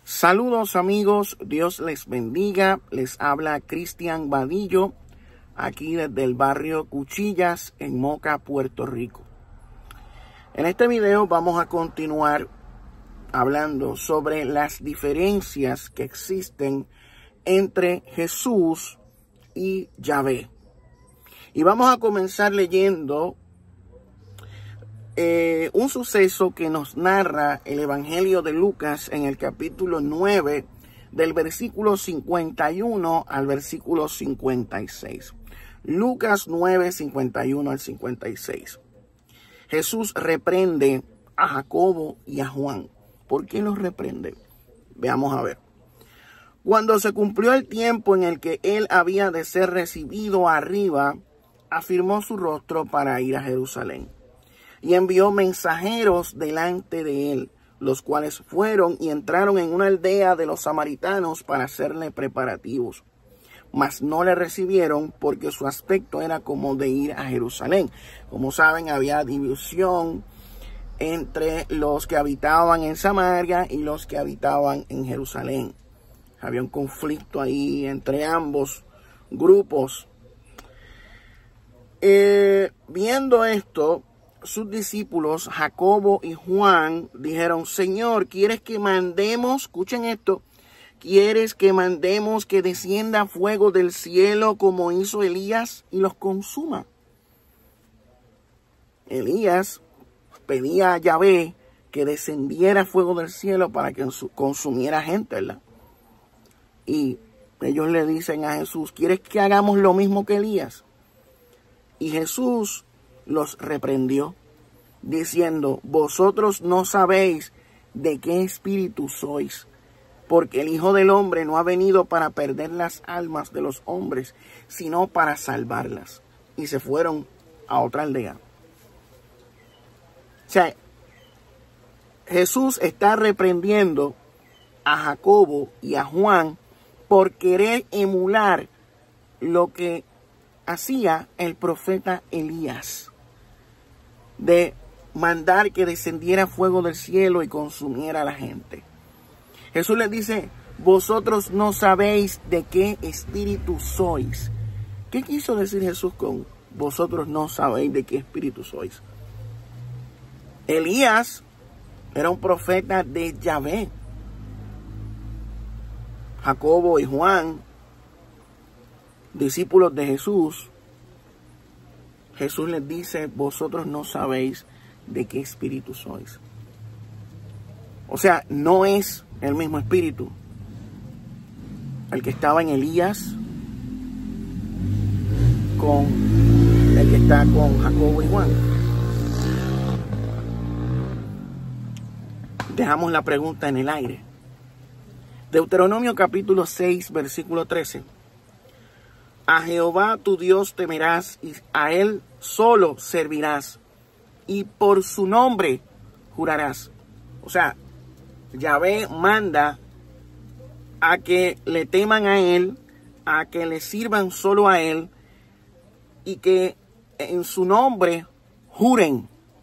Saludos amigos, Dios les bendiga. Les habla Cristian Vadillo, aquí desde el barrio Cuchillas en Moca, Puerto Rico. En este video vamos a continuar hablando sobre las diferencias que existen entre Jesús y Yahvé. Y vamos a comenzar leyendo un suceso que nos narra el Evangelio de Lucas en el capítulo 9, del versículo 51 al versículo 56. Lucas 9, 51 al 56. Jesús reprende a Jacobo y a Juan. ¿Por qué los reprende? Veamos a ver. Cuando se cumplió el tiempo en el que él había de ser recibido arriba, afirmó su rostro para ir a Jerusalén. Y envió mensajeros delante de él, los cuales fueron y entraron en una aldea de los samaritanos para hacerle preparativos. Mas no le recibieron porque su aspecto era como de ir a Jerusalén. Como saben, había división entre los que habitaban en Samaria y los que habitaban en Jerusalén. Había un conflicto ahí entre ambos grupos. Viendo esto, sus discípulos, Jacobo y Juan, dijeron: Señor, ¿quieres que mandemos? Escuchen esto. ¿Quieres que mandemos que descienda fuego del cielo como hizo Elías y los consuma? Elías pedía a Yahvé que descendiera fuego del cielo para que consumiera gente, ¿verdad? Y ellos le dicen a Jesús: ¿quieres que hagamos lo mismo que Elías? Y Jesús los reprendió, diciendo: vosotros no sabéis de qué espíritu sois, porque el Hijo del Hombre no ha venido para perder las almas de los hombres, sino para salvarlas. Y se fueron a otra aldea. O sea, Jesús está reprendiendo a Jacobo y a Juan por querer emular lo que hacía el profeta Elías, de mandar que descendiera fuego del cielo y consumiera a la gente. Jesús les dice: vosotros no sabéis de qué espíritu sois. ¿Qué quiso decir Jesús con vosotros no sabéis de qué espíritu sois? Elías era un profeta de Yahvé. Jacobo y Juan, discípulos de Jesús, Jesús les dice: vosotros no sabéis de qué espíritu sois. O sea, no es el mismo espíritu el que estaba en Elías con el que está con Jacobo y Juan. Dejamos la pregunta en el aire. Deuteronomio capítulo 6, versículo 13. A Jehová tu Dios temerás y a él solo servirás y por su nombre jurarás. O sea, Yahvé manda a que le teman a él, a que le sirvan solo a él y que en su nombre juren.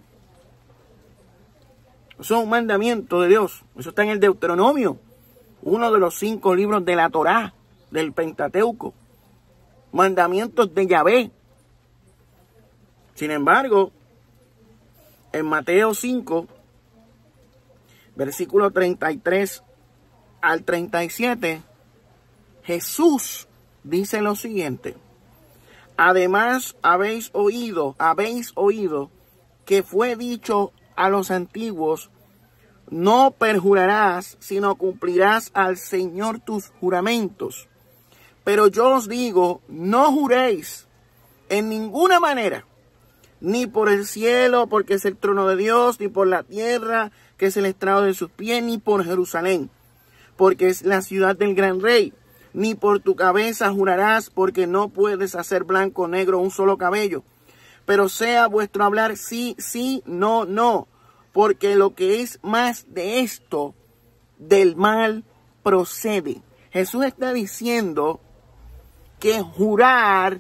Eso es un mandamiento de Dios. Eso está en el Deuteronomio, uno de los 5 libros de la Torá, del Pentateuco. Mandamientos de Yahvé. Sin embargo, en Mateo 5, versículo 33 al 37, Jesús dice lo siguiente: además habéis oído que fue dicho a los antiguos: no perjurarás, sino cumplirás al Señor tus juramentos. Pero yo os digo, no juréis en ninguna manera, ni por el cielo, porque es el trono de Dios, ni por la tierra, que es el estrado de sus pies, ni por Jerusalén, porque es la ciudad del gran rey. Ni por tu cabeza jurarás, porque no puedes hacer blanco o negro un solo cabello. Pero sea vuestro hablar sí, sí, no, no, porque lo que es más de esto, del mal procede. Jesús está diciendo que jurar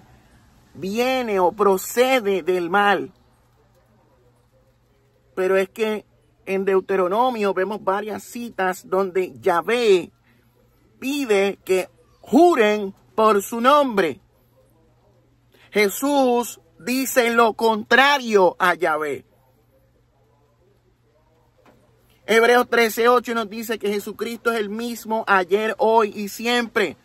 viene o procede del mal. Pero es que en Deuteronomio vemos varias citas donde Yahvé pide que juren por su nombre. Jesús dice lo contrario a Yahvé. Hebreos 13:8 nos dice que Jesucristo es el mismo ayer, hoy y siempre.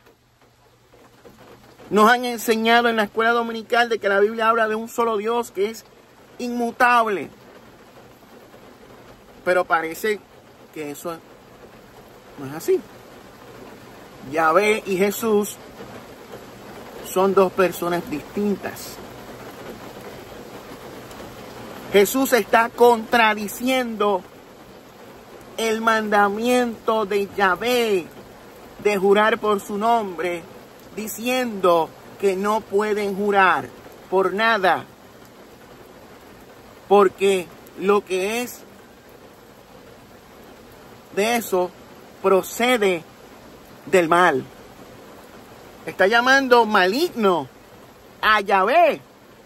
Nos han enseñado en la escuela dominical de que la Biblia habla de un solo Dios que es inmutable. Pero parece que eso no es así. Yahvé y Jesús son dos personas distintas. Jesús está contradiciendo el mandamiento de Yahvé de jurar por su nombre, diciendo que no pueden jurar por nada, porque lo que es de eso procede del mal. Está llamando maligno a Yahvé.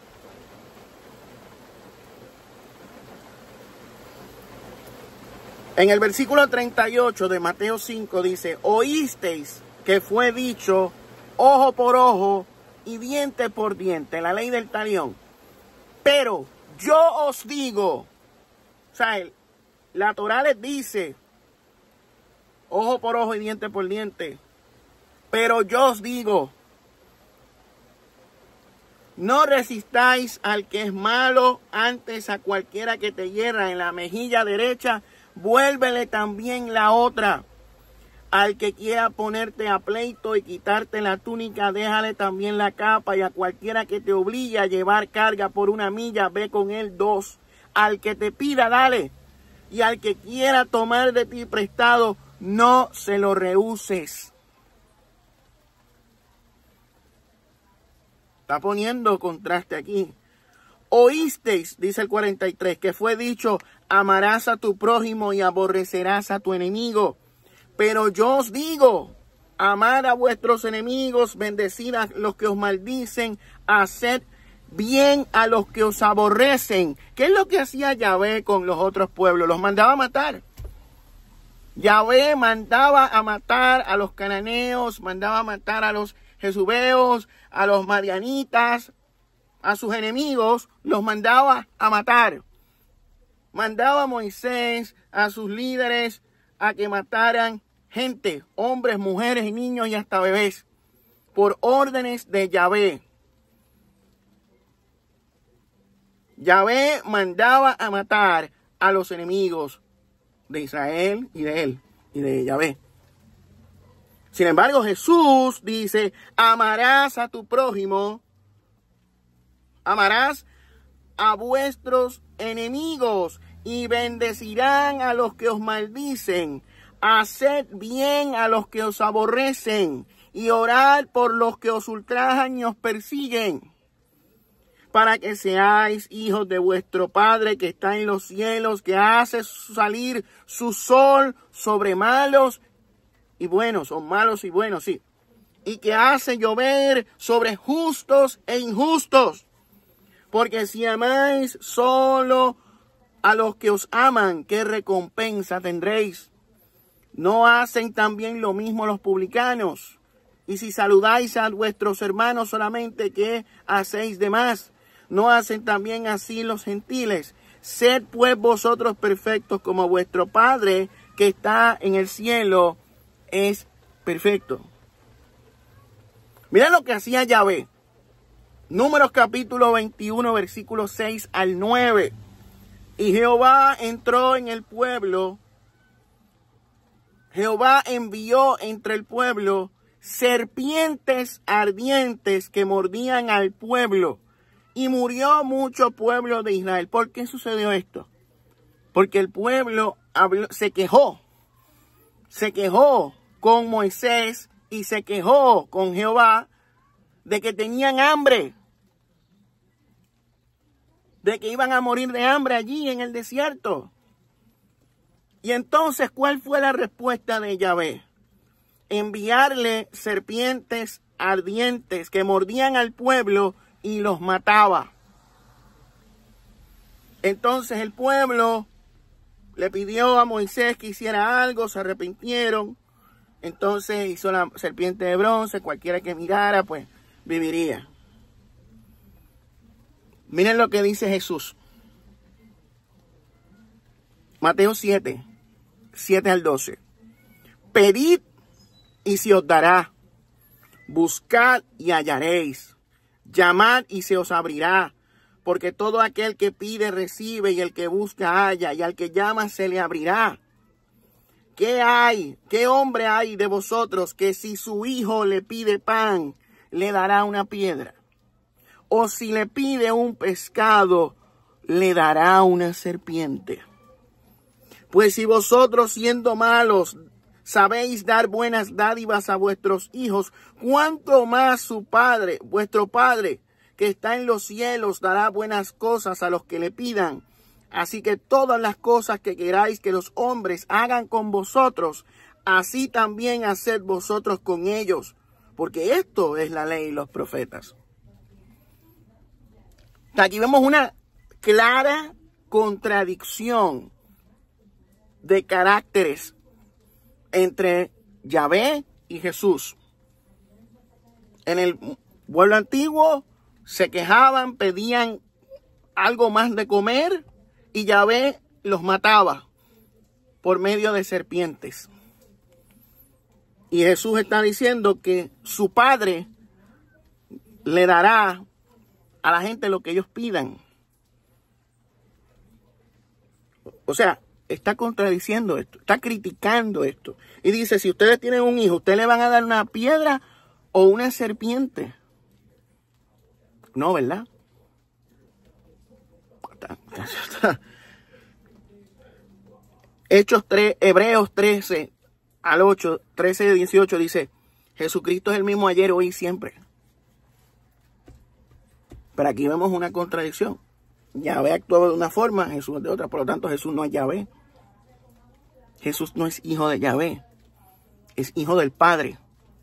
En el versículo 38 de Mateo 5 dice: oísteis que fue dicho ojo por ojo y diente por diente, la ley del talión. Pero yo os digo, o sea, la Torá les dice ojo por ojo y diente por diente. Pero yo os digo, no resistáis al que es malo, antes a cualquiera que te hiera en la mejilla derecha, vuélvele también la otra. Al que quiera ponerte a pleito y quitarte la túnica, déjale también la capa, y a cualquiera que te obligue a llevar carga por 1 milla, ve con él 2. Al que te pida, dale, y al que quiera tomar de ti prestado, no se lo rehuses. Está poniendo contraste aquí. Oísteis, dice el 43, que fue dicho, amarás a tu prójimo y aborrecerás a tu enemigo. Pero yo os digo, amad a vuestros enemigos, bendecid a los que os maldicen, haced bien a los que os aborrecen. ¿Qué es lo que hacía Yahvé con los otros pueblos? Los mandaba a matar. Yahvé mandaba a matar a los cananeos, mandaba a matar a los jezubeos, a los madianitas, a sus enemigos, los mandaba a matar. Mandaba a Moisés, a sus líderes, a que mataran gente, hombres, mujeres, niños y hasta bebés, por órdenes de Yahvé. Yahvé mandaba a matar a los enemigos de Israel y de él y de Yahvé. Sin embargo, Jesús dice, amarás a tu prójimo, amarás a vuestros enemigos y bendecirán a los que os maldicen. Haced bien a los que os aborrecen y orad por los que os ultrajan y os persiguen, para que seáis hijos de vuestro Padre que está en los cielos, que hace salir su sol sobre malos y buenos, o malos y buenos, sí, y que hace llover sobre justos e injustos. Porque si amáis solo a los que os aman, ¿qué recompensa tendréis? ¿No hacen también lo mismo los publicanos? Y si saludáis a vuestros hermanos solamente, ¿qué hacéis de más? ¿No hacen también así los gentiles? Sed pues vosotros perfectos como vuestro Padre que está en el cielo es perfecto. Mira lo que hacía Yahvé. Números capítulo 21, versículos 6 al 9. Y Jehová entró en el pueblo. Jehová envió entre el pueblo serpientes ardientes que mordían al pueblo. Y murió mucho pueblo de Israel. ¿Por qué sucedió esto? Porque el pueblo se quejó. Se quejó con Moisés y se quejó con Jehová de que tenían hambre. De que iban a morir de hambre allí en el desierto. Y entonces, ¿cuál fue la respuesta de Yahvé? Enviarle serpientes ardientes que mordían al pueblo y los mataba. Entonces el pueblo le pidió a Moisés que hiciera algo, se arrepintieron. Entonces hizo la serpiente de bronce, cualquiera que mirara, pues viviría. Miren lo que dice Jesús. Mateo 7, 7 al 12. Pedid y se os dará. Buscad y hallaréis. Llamad y se os abrirá. Porque todo aquel que pide recibe, y el que busca halla, y al que llama se le abrirá. ¿Qué hombre hay de vosotros que si su hijo le pide pan, le dará una piedra? O si le pide un pescado, le dará una serpiente. Pues si vosotros, siendo malos, sabéis dar buenas dádivas a vuestros hijos, ¿cuánto más su Padre, vuestro Padre, que está en los cielos, dará buenas cosas a los que le pidan? Así que todas las cosas que queráis que los hombres hagan con vosotros, así también haced vosotros con ellos, porque esto es la ley y los profetas. Aquí vemos una clara contradicción de caracteres entre Yahvé y Jesús. En el pueblo antiguo se quejaban, pedían algo más de comer y Yahvé los mataba por medio de serpientes. Y Jesús está diciendo que su Padre le dará a la gente lo que ellos pidan. O sea, está contradiciendo esto, está criticando esto. Y dice, si ustedes tienen un hijo, ¿ustedes le van a dar una piedra o una serpiente? No, ¿verdad? Hechos 3, Hebreos 13 al 8, 13 y 18 dice, Jesucristo es el mismo ayer, hoy y siempre. Pero aquí vemos una contradicción. Yahvé actuaba de una forma, Jesús de otra. Por lo tanto, Jesús no es Yahvé. Jesús no es hijo de Yahvé. Es hijo del Padre.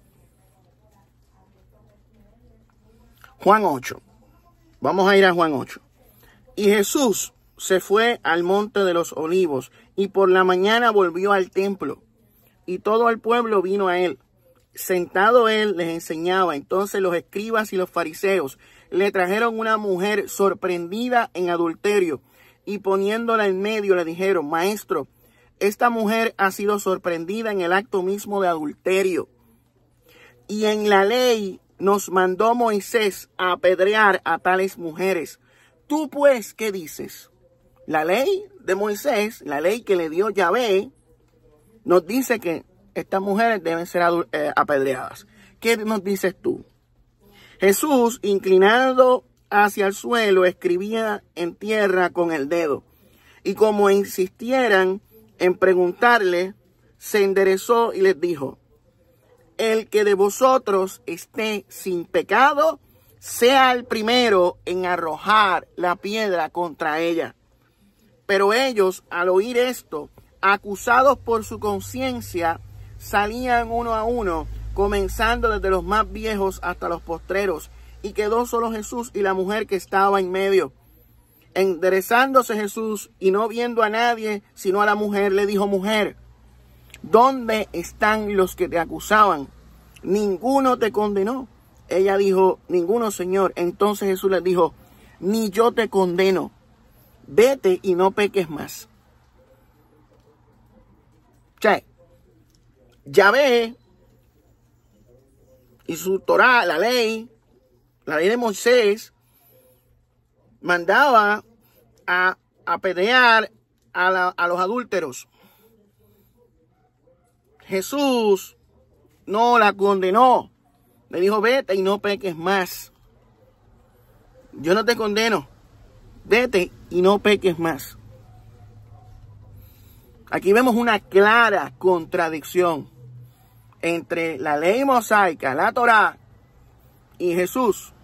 Juan 8. Vamos a ir a Juan 8. Y Jesús se fue al monte de los olivos y por la mañana volvió al templo. Y todo el pueblo vino a él. Sentado él les enseñaba. Entonces los escribas y los fariseos le trajeron una mujer sorprendida en adulterio y poniéndola en medio le dijeron, Maestro, esta mujer ha sido sorprendida en el acto mismo de adulterio. Y en la ley nos mandó Moisés a apedrear a tales mujeres. Tú pues, ¿qué dices? La ley de Moisés, la ley que le dio Yahvé, nos dice que estas mujeres deben ser apedreadas. ¿Qué nos dices tú? Jesús, inclinado hacia el suelo, escribía en tierra con el dedo. Y como insistieran en preguntarle, se enderezó y les dijo, el que de vosotros esté sin pecado, sea el primero en arrojar la piedra contra ella. Pero ellos, al oír esto, acusados por su conciencia, salían uno a uno, comenzando desde los más viejos hasta los postreros, y quedó solo Jesús y la mujer que estaba en medio. Enderezándose Jesús y no viendo a nadie, sino a la mujer, le dijo, mujer, ¿dónde están los que te acusaban? ¿Ninguno te condenó? Ella dijo, ninguno, Señor. Entonces Jesús le dijo, ni yo te condeno. Vete y no peques más. Che, Yahvé y su Torá, la ley de Moisés, mandaba a apedrear a los adúlteros. Jesús no la condenó. Le dijo, vete y no peques más. Yo no te condeno. Vete y no peques más. Aquí vemos una clara contradicción entre la ley mosaica, la Torá, y Jesús.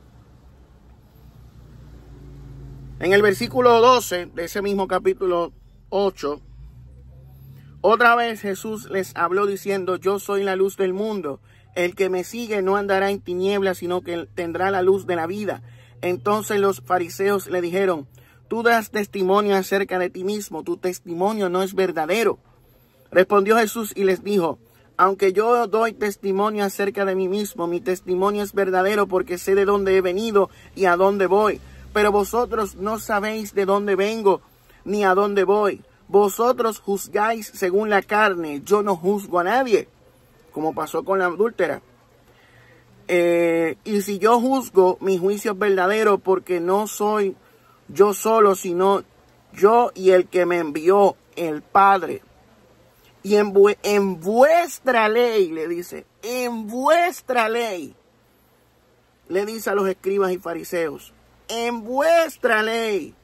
En el versículo 12 de ese mismo capítulo 8, otra vez Jesús les habló diciendo, yo soy la luz del mundo. El que me sigue no andará en tinieblas, sino que tendrá la luz de la vida. Entonces los fariseos le dijeron, Tú das testimonio acerca de ti mismo, tu testimonio no es verdadero. Respondió Jesús y les dijo: aunque yo doy testimonio acerca de mí mismo, mi testimonio es verdadero porque sé de dónde he venido y a dónde voy. Pero vosotros no sabéis de dónde vengo ni a dónde voy. Vosotros juzgáis según la carne, yo no juzgo a nadie, como pasó con la adúltera. Y si yo juzgo, mi juicio es verdadero porque no soy yo solo, sino yo y el que me envió, el Padre. Y en vuestra ley, le dice, en vuestra ley, le dice a los escribas y fariseos, en vuestra ley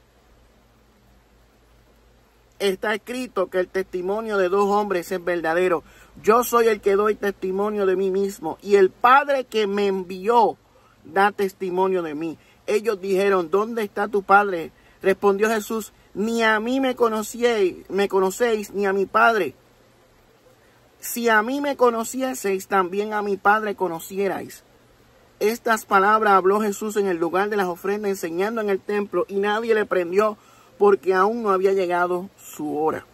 está escrito que el testimonio de dos hombres es verdadero. Yo soy el que doy testimonio de mí mismo y el Padre que me envió da testimonio de mí. Ellos dijeron: ¿dónde está tu Padre? Respondió Jesús: ni a mí me conocéis, ni a mi Padre. Si a mí me conocieseis, también a mi Padre conocierais. Estas palabras habló Jesús en el lugar de las ofrendas, enseñando en el templo, y nadie le prendió porque aún no había llegado su hora.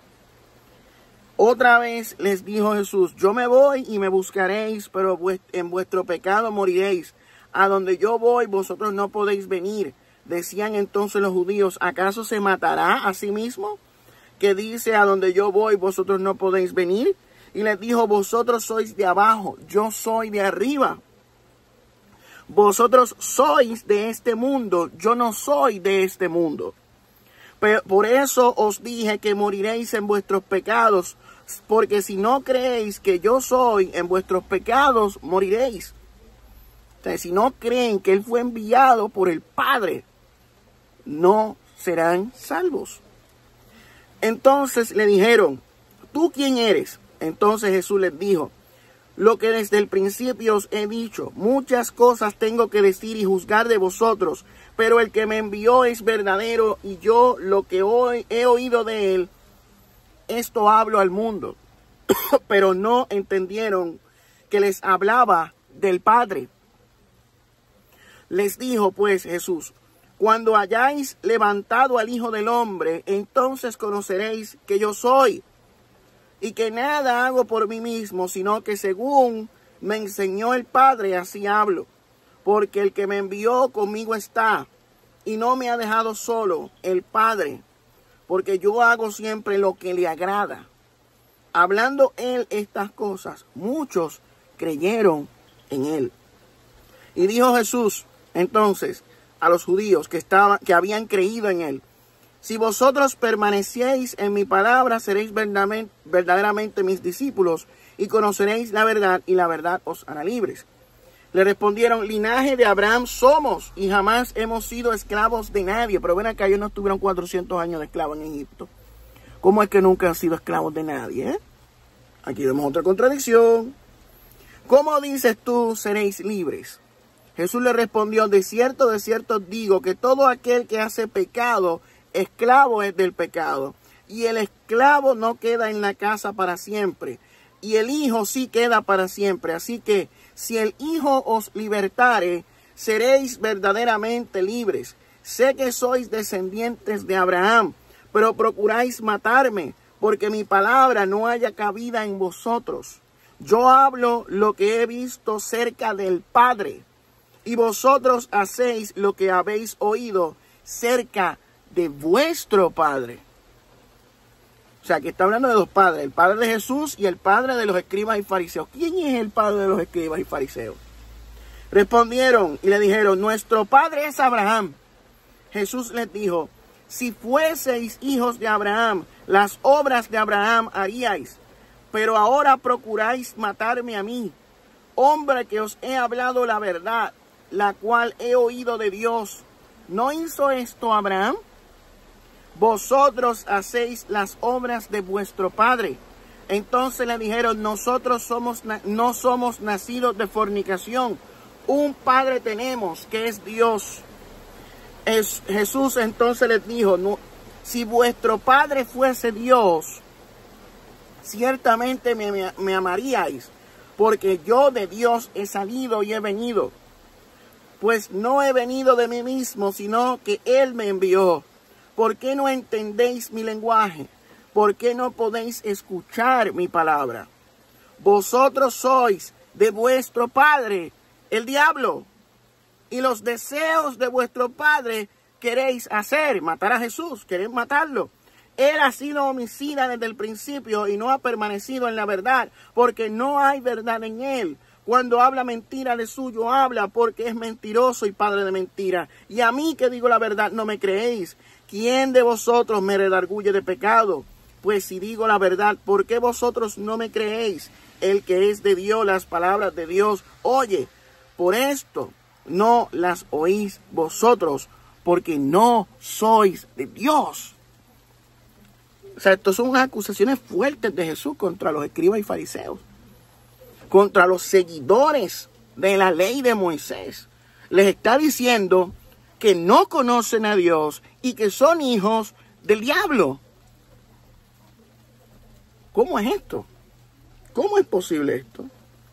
Otra vez les dijo Jesús: yo me voy y me buscaréis, pero en vuestro pecado moriréis. A donde yo voy, vosotros no podéis venir. Decían entonces los judíos: ¿acaso se matará a sí mismo? Que dice: a donde yo voy, vosotros no podéis venir. Y les dijo: vosotros sois de abajo, yo soy de arriba. Vosotros sois de este mundo, yo no soy de este mundo. Pero por eso os dije que moriréis en vuestros pecados, porque si no creéis que yo soy, en vuestros pecados moriréis. O sea, si no creen que Él fue enviado por el Padre, no serán salvos. Entonces le dijeron: ¿tú quién eres? Entonces Jesús les dijo: lo que desde el principio os he dicho, muchas cosas tengo que decir y juzgar de vosotros, pero el que me envió es verdadero, y yo lo que hoy he oído de él, esto hablo al mundo. Pero no entendieron que les hablaba del Padre. Les dijo pues Jesús: cuando hayáis levantado al Hijo del Hombre, entonces conoceréis que yo soy, y que nada hago por mí mismo, sino que según me enseñó el Padre, así hablo. Porque el que me envió conmigo está, y no me ha dejado solo, el Padre, porque yo hago siempre lo que le agrada. Hablando él estas cosas, muchos creyeron en él. Y dijo Jesús entonces a los judíos que habían creído en él: si vosotros permanecieis en mi palabra, seréis verdaderamente mis discípulos, y conoceréis la verdad, y la verdad os hará libres. Le respondieron: linaje de Abraham somos, y jamás hemos sido esclavos de nadie. Pero ven acá, ellos no estuvieron 400 años de esclavos en Egipto. ¿Cómo es que nunca han sido esclavos de nadie? Aquí vemos otra contradicción. ¿Cómo dices tú, seréis libres? Jesús le respondió: de cierto os digo, que todo aquel que hace pecado, esclavo es del pecado. Y el esclavo no queda en la casa para siempre, y el Hijo sí queda para siempre. Así que si el Hijo os libertare, seréis verdaderamente libres. Sé que sois descendientes de Abraham, pero procuráis matarme, porque mi palabra no haya cabida en vosotros. Yo hablo lo que he visto cerca del Padre, y vosotros hacéis lo que habéis oído cerca de vuestro Padre. O sea, que está hablando de dos padres: el Padre de Jesús y el Padre de los escribas y fariseos. ¿Quién es el Padre de los escribas y fariseos? Respondieron y le dijeron: nuestro Padre es Abraham. Jesús les dijo: si fueseis hijos de Abraham, las obras de Abraham haríais. Pero ahora procuráis matarme a mí, hombre que os he hablado la verdad, la cual he oído de Dios. ¿No hizo esto Abraham? Vosotros hacéis las obras de vuestro padre. Entonces le dijeron: nosotros no somos nacidos de fornicación. Un padre tenemos, que es Dios. Jesús entonces les dijo: no, si vuestro padre fuese Dios, ciertamente me amaríais, porque yo de Dios he salido y he venido. Pues no he venido de mí mismo, sino que Él me envió. ¿por qué no entendéis mi lenguaje? ¿Por qué no podéis escuchar mi palabra? Vosotros sois de vuestro padre, el diablo, y los deseos de vuestro padre queréis hacer, matar a Jesús, queréis matarlo. Él ha sido homicida desde el principio y no ha permanecido en la verdad, porque no hay verdad en él. Cuando habla mentira de suyo habla, porque es mentiroso y padre de mentira. Y a mí que digo la verdad no me creéis. ¿Quién de vosotros me redarguye de pecado? Pues si digo la verdad, ¿por qué vosotros no me creéis? El que es de Dios, las palabras de Dios oye. Por esto no las oís vosotros, porque no sois de Dios. O sea, estas son unas acusaciones fuertes de Jesús contra los escribas y fariseos, contra los seguidores de la ley de Moisés. Les está diciendo que no conocen a Dios y que son hijos del diablo. ¿Cómo es esto? ¿Cómo es posible esto?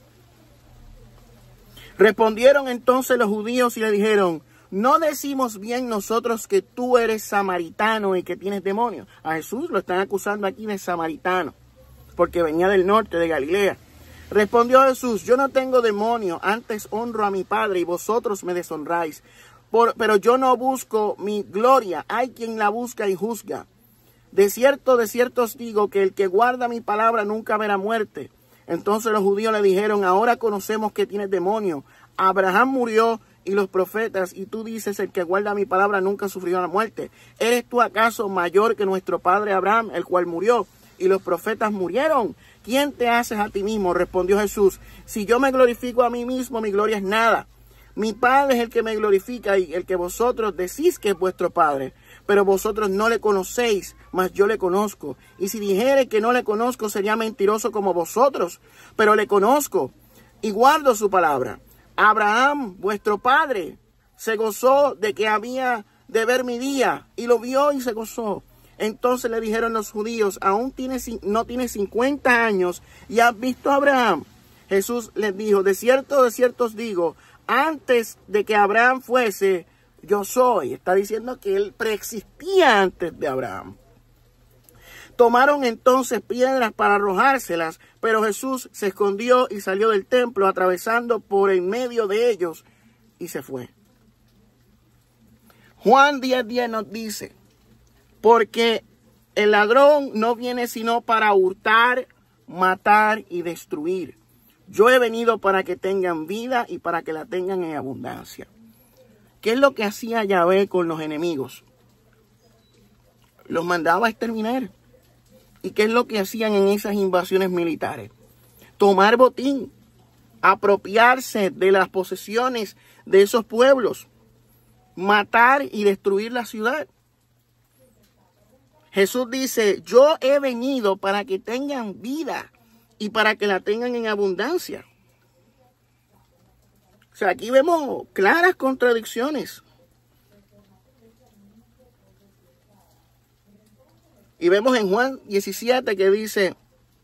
Respondieron entonces los judíos y le dijeron: ¿no decimos bien nosotros que tú eres samaritano y que tienes demonios? A Jesús lo están acusando aquí de samaritano, porque venía del norte de Galilea. Respondió Jesús: yo no tengo demonio, antes honro a mi Padre y vosotros me deshonráis. Pero yo no busco mi gloria, hay quien la busca y juzga. De cierto os digo que el que guarda mi palabra nunca verá muerte. Entonces los judíos le dijeron: ahora conocemos que tienes demonio. Abraham murió y los profetas, y tú dices: el que guarda mi palabra nunca sufrió la muerte. ¿Eres tú acaso mayor que nuestro padre Abraham, el cual murió, y los profetas murieron? ¿Quién te haces a ti mismo? Respondió Jesús: si yo me glorifico a mí mismo, mi gloria es nada. Mi Padre es el que me glorifica, y el que vosotros decís que es vuestro Padre. Pero vosotros no le conocéis, mas yo le conozco. Y si dijere que no le conozco, sería mentiroso como vosotros. Pero le conozco y guardo su palabra. Abraham, vuestro padre, se gozó de que había de ver mi día, y lo vio y se gozó. Entonces le dijeron los judíos: aún no tienes 50 años y has visto a Abraham. Jesús les dijo: de cierto os digo, antes de que Abraham fuese, yo soy. Está diciendo que él preexistía antes de Abraham. Tomaron entonces piedras para arrojárselas, pero Jesús se escondió y salió del templo, atravesando por en medio de ellos, y se fue. Juan 10:10 nos dice: porque el ladrón no viene sino para hurtar, matar y destruir. Yo he venido para que tengan vida y para que la tengan en abundancia. ¿Qué es lo que hacía Yahvé con los enemigos? Los mandaba a exterminar. ¿Y qué es lo que hacían en esas invasiones militares? Tomar botín, apropiarse de las posesiones de esos pueblos, matar y destruir la ciudad. Jesús dice: yo he venido para que tengan vida y para que la tengan en abundancia. O sea, aquí vemos claras contradicciones. Y vemos en Juan 17 que dice,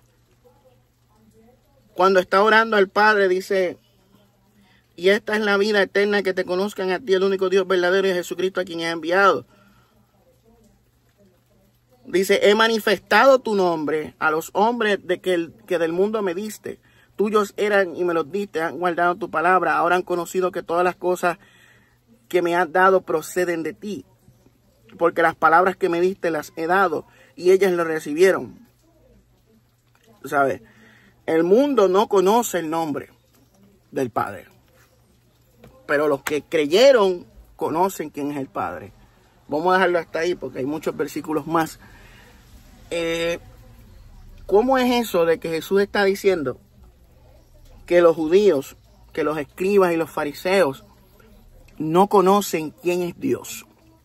cuando está orando al Padre, dice: y esta es la vida eterna, que te conozcan a ti, el único Dios verdadero, y a Jesucristo a quien he enviado. Dice: he manifestado tu nombre a los hombres que del mundo me diste. Tuyos eran y me los diste, han guardado tu palabra. Ahora han conocido que todas las cosas que me has dado proceden de ti. Porque las palabras que me diste las he dado y ellas lo recibieron. ¿Sabes? El mundo no conoce el nombre del Padre. Pero los que creyeron conocen quién es el Padre. Vamos a dejarlo hasta ahí porque hay muchos versículos más. ¿Cómo es eso de que Jesús está diciendo que los judíos, que los escribas y los fariseos no conocen quién es Dios?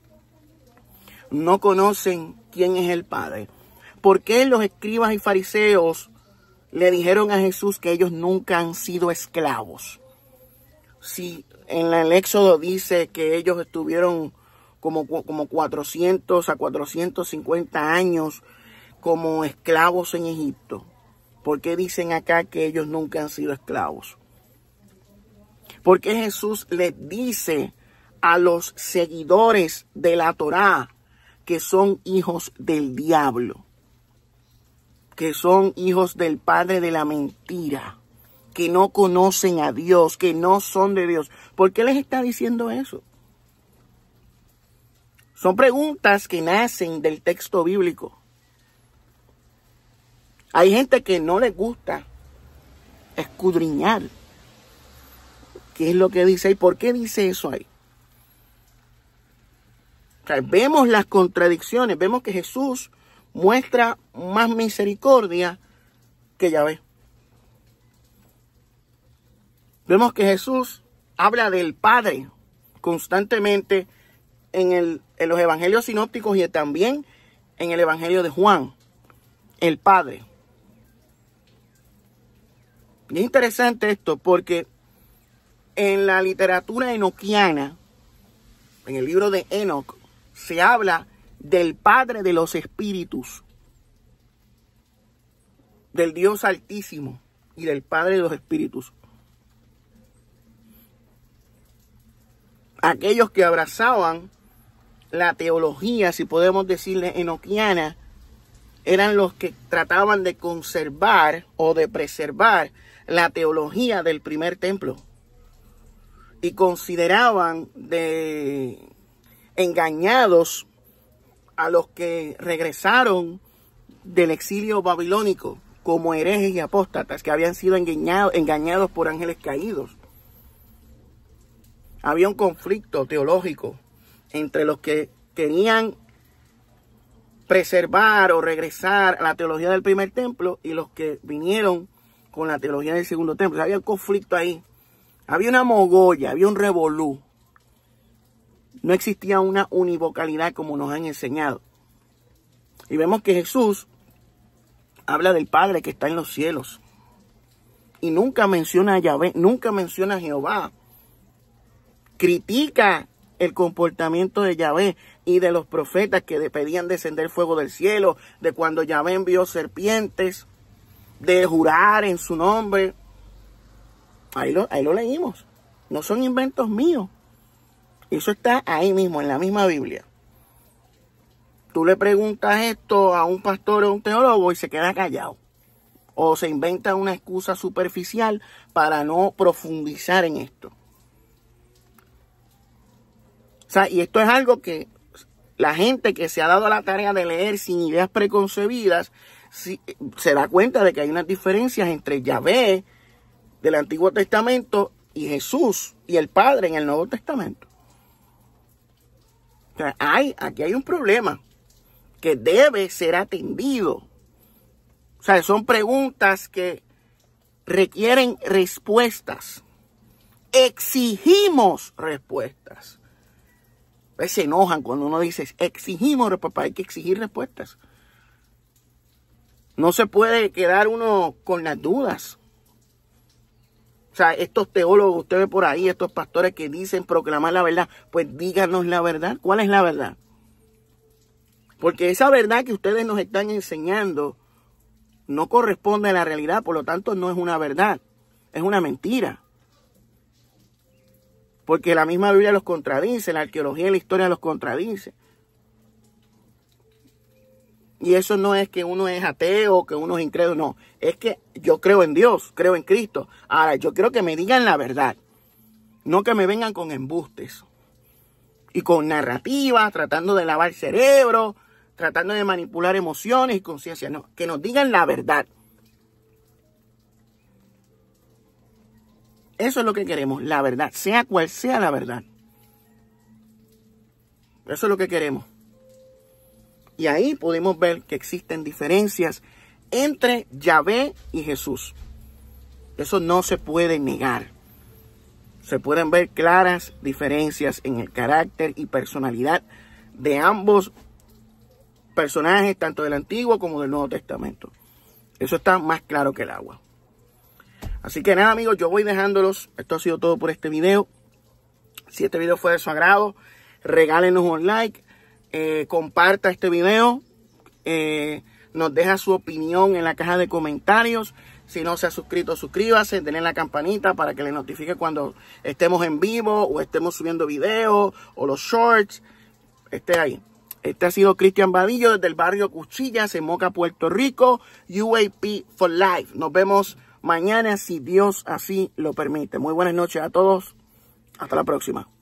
No conocen quién es el Padre. ¿Por qué los escribas y fariseos le dijeron a Jesús que ellos nunca han sido esclavos? Si en el Éxodo dice que ellos estuvieron como 400 a 450 años como esclavos en Egipto, ¿por qué dicen acá que ellos nunca han sido esclavos? ¿Por qué Jesús les dice a los seguidores de la Torá que son hijos del diablo, que son hijos del padre de la mentira, que no conocen a Dios, que no son de Dios. ¿Por qué les está diciendo eso? Son preguntas que nacen del texto bíblico. Hay gente que no les gusta escudriñar qué es lo que dice y por qué dice eso ahí. O sea, vemos las contradicciones, vemos que Jesús muestra más misericordia que Yahvé. Vemos que Jesús habla del Padre constantemente en los evangelios sinópticos y también en el evangelio de Juan, el Padre. Y es interesante esto porque en la literatura enoquiana, en el libro de Enoc, se habla del Padre de los Espíritus, del Dios Altísimo y del Padre de los Espíritus. Aquellos que abrazaban la teología, si podemos decirle enoquiana, eran los que trataban de conservar o de preservar la teología del primer templo. Y consideraban de engañados a los que regresaron del exilio babilónico como herejes y apóstatas que habían sido engañados por ángeles caídos. Había un conflicto teológico entre los que querían preservar o regresar a la teología del primer templo y los que vinieron con la teología del segundo templo. O sea, había un conflicto ahí. Había una mogolla, había un revolú. No existía una univocalidad como nos han enseñado. Y vemos que Jesús habla del Padre que está en los cielos. Y nunca menciona a Yahvé, nunca menciona a Jehová. Critica el comportamiento de Yahvé y de los profetas que pedían descender fuego del cielo, de cuando Yahvé envió serpientes, de jurar en su nombre. Ahí lo leímos. No son inventos míos. Eso está ahí mismo, en la misma Biblia. Tú le preguntas esto a un pastor o a un teólogo y se queda callado. O se inventa una excusa superficial para no profundizar en esto. O sea, y esto es algo que la gente que se ha dado a la tarea de leer sin ideas preconcebidas se da cuenta de que hay unas diferencias entre Yahvé del Antiguo Testamento y Jesús y el Padre en el Nuevo Testamento. O sea, aquí hay un problema que debe ser atendido. O sea, son preguntas que requieren respuestas. Exigimos respuestas. Se enojan cuando uno dice exigimos respuestas. Hay que exigir respuestas. No se puede quedar uno con las dudas. O sea, estos teólogos, usted ve por ahí, estos pastores que dicen proclamar la verdad, pues díganos la verdad. ¿Cuál es la verdad? Porque esa verdad que ustedes nos están enseñando no corresponde a la realidad, por lo tanto no es una verdad, es una mentira. Porque la misma Biblia los contradice, la arqueología y la historia los contradice. Y eso no es que uno es ateo, que uno es incrédulo, no. Es que yo creo en Dios, creo en Cristo. Ahora, yo quiero que me digan la verdad. No que me vengan con embustes. Y con narrativas, tratando de lavar cerebro, tratando de manipular emociones y conciencia. No, que nos digan la verdad. Eso es lo que queremos, la verdad, sea cual sea la verdad. Eso es lo que queremos. Y ahí podemos ver que existen diferencias entre Yahvé y Jesús. Eso no se puede negar. Se pueden ver claras diferencias en el carácter y personalidad de ambos personajes, tanto del Antiguo como del Nuevo Testamento. Eso está más claro que el agua. Así que nada, amigos, yo voy dejándolos. Esto ha sido todo por este video. Si este video fue de su agrado, regálenos un like, comparta este video, nos deja su opinión en la caja de comentarios. Si no se ha suscrito, suscríbase, denle la campanita para que le notifique cuando estemos en vivo o estemos subiendo videos o los shorts. Esté ahí. Este ha sido Cristian Vadillo desde el barrio Cuchillas en Moca, Puerto Rico. UAP for Life. Nos vemos mañana si Dios así lo permite. Muy buenas noches a todos. Hasta la próxima.